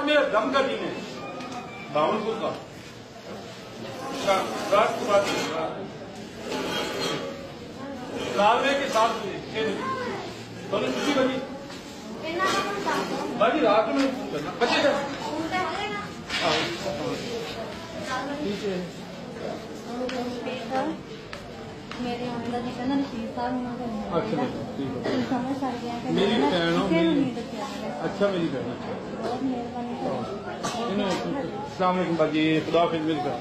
में दम का दिन है, भावलपुर का राष्ट्रवादी लालवे के 7 बजे 6 बजे दोनों छुट्टी बजी बाजी रात में फोन करना बचे मेरे अंदर जी कहना नशीब साहब अच्छा ठीक है समझ आ गया मेरी बहन हो मेरी अच्छा मेरी बहन बहुत मेहरबानी अस्सलाम वालेकुम बाजी खुदा हाफिज़ मिलकर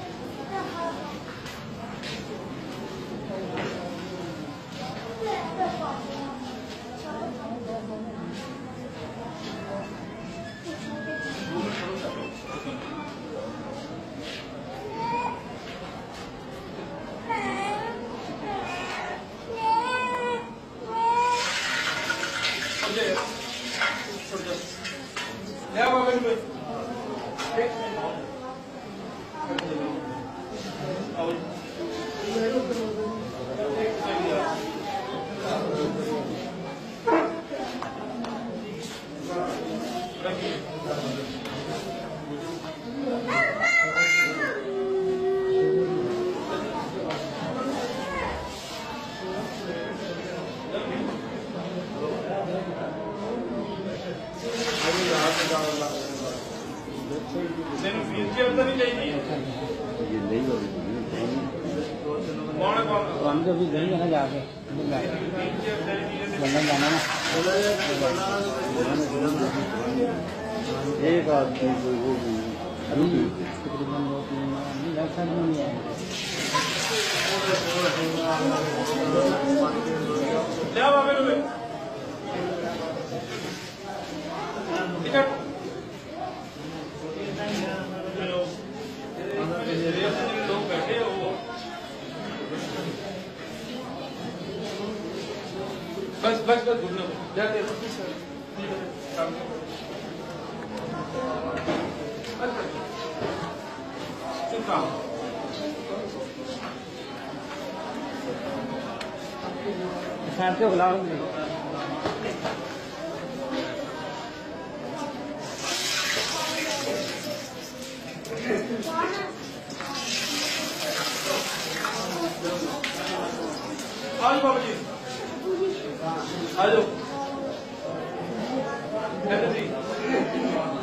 भी गई ना जाके लंदन जाना ना एक आदमी वो अभी तकरीबन 2-3 लाख साल में नहीं है लोग बैठे हो बस बस बस घूमने जाते चुप रहो साथ में बुलाओ आज बाबा जी आ जाओ